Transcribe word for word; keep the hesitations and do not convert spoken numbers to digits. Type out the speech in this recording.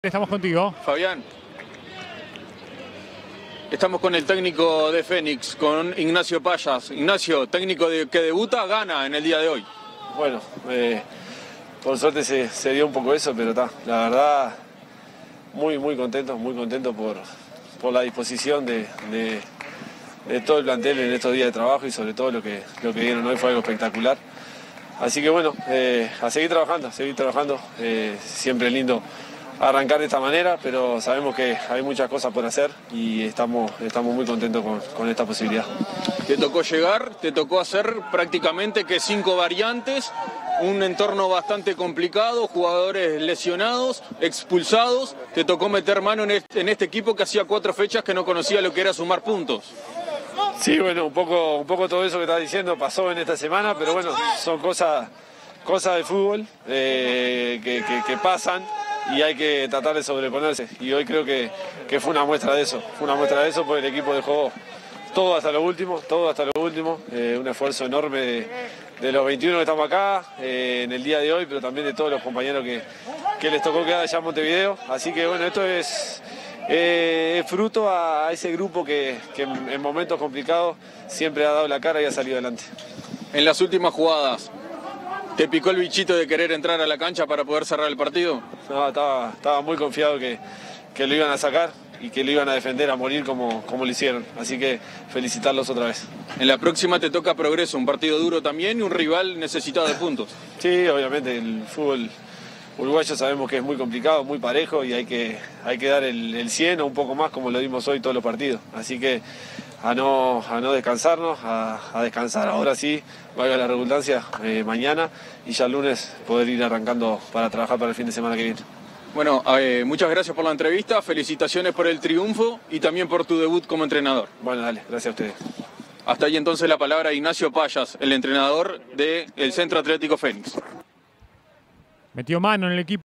Estamos contigo. Fabián, estamos con el técnico de Fénix, con Ignacio Payas. Ignacio, técnico de, que debuta, gana en el día de hoy. Bueno, eh, por suerte se, se dio un poco eso, pero está, la verdad, muy, muy contento, muy contento por, por la disposición de, de, de todo el plantel en estos días de trabajo y sobre todo lo que, lo que dieron hoy fue algo espectacular. Así que bueno, eh, a seguir trabajando, a seguir trabajando, eh, siempre es lindo arrancar de esta manera, pero sabemos que hay muchas cosas por hacer y estamos, estamos muy contentos con, con esta posibilidad. Te tocó llegar, te tocó hacer prácticamente que cinco variantes, un entorno bastante complicado, jugadores lesionados, expulsados, te tocó meter mano en este, en este equipo que hacía cuatro fechas que no conocía lo que era sumar puntos. Sí, bueno, un poco, un poco todo eso que estás diciendo pasó en esta semana, pero bueno, son cosas, cosas de fútbol eh, que, que, que pasan. Y hay que tratar de sobreponerse. Y hoy creo que, que fue una muestra de eso. Fue una muestra de eso porque el equipo dejó todo hasta lo último, todo hasta lo último. Eh, un esfuerzo enorme de, de los veintiuno que estamos acá eh, en el día de hoy, pero también de todos los compañeros que, que les tocó quedar allá en Montevideo. Así que bueno, esto es, eh, es fruto a ese grupo que, que en, en momentos complicados siempre ha dado la cara y ha salido adelante. En las últimas jugadas, ¿te picó el bichito de querer entrar a la cancha para poder cerrar el partido? No, estaba, estaba muy confiado que, que lo iban a sacar y que lo iban a defender a morir como, como lo hicieron. Así que felicitarlos otra vez. En la próxima te toca Progreso, un partido duro también y un rival necesitado de puntos. Sí, obviamente el fútbol uruguayo sabemos que es muy complicado, muy parejo y hay que, hay que dar el, el cien o un poco más como lo dimos hoy todos los partidos. Así que a no, a no descansarnos, a, a descansar ahora sí, valga la redundancia, eh, mañana y ya el lunes poder ir arrancando para trabajar para el fin de semana que viene. Bueno, eh, muchas gracias por la entrevista, felicitaciones por el triunfo y también por tu debut como entrenador. Bueno, dale, gracias a ustedes. Hasta ahí entonces la palabra de Ignacio Payas, el entrenador del Centro Atlético Fénix. Metió mano en el equipo.